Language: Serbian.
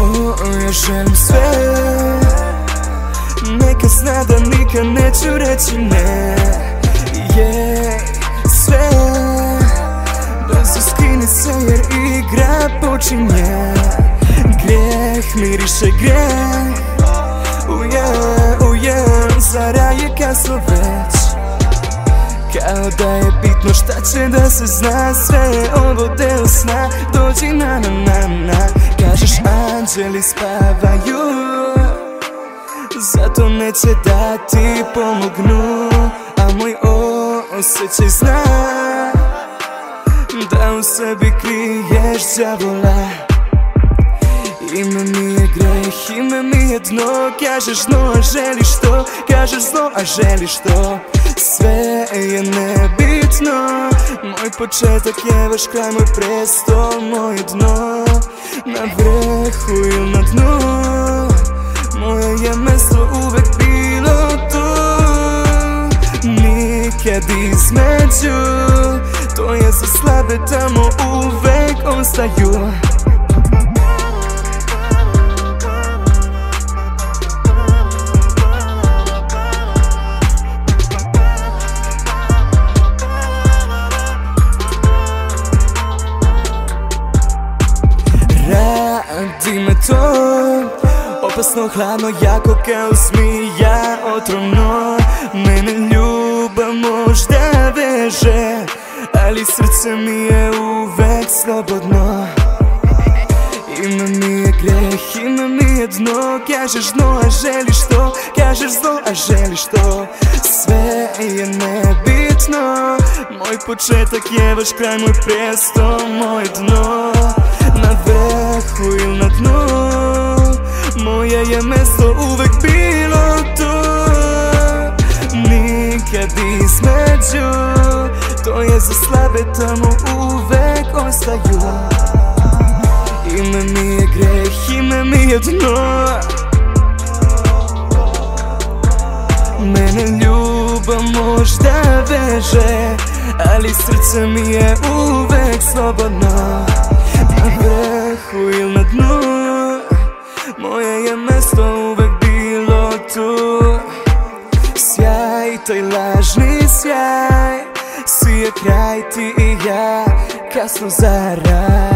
Ja želim sve, neka zna da nikad neću reći ne. Sve brzo skini se jer igra počinje. Grijeh miriše grijeh, zara je kasno već. Kao da je bitno šta će da se zna. Sve je ovo deo sna, dođi na. Kažeš anđeli spavaju, zato neće da ti pomognu. A moj osjećaj zna da u sebi kriješ đavola. Ime mi je greh, ime mi je dno. Kažeš no, a želiš to. Kažeš zlo, a želiš to. Sve je nebitno. Moj početak je vaš kraj, moj presto, moje dno. Na vrhu ili na dnu, moje je mesto uvek bilo tu. Nikad između, to je za slabe, tamo uvek ostaju. Radi me to, opasno, hladno, jako kao zmija, otrovno. Mene ljubav možda veže, ali srce mi je uvek slobodno. Ime mi je greh, ime mi je dno. Kažeš dno, a želiš to. Kažeš zlo, a želiš to. Sve je nebitno. Moj početak je vaš kraj, moj presto, moje dno. Na vrhu ili na dnu, moje je mesto uvek bilo tu. Nikad između, to je za slabe, tamo uvek ostaju. Ime mi je greh, ime mi je dno. Mene ljubav možda veže, ali srce mi je uvek slobodno. Na vrhu ili na dnu, moje je mesto uvek bilo tu. Sjaj, taj lažni sjaj, sije kraj, ti i ja, kasno za raj.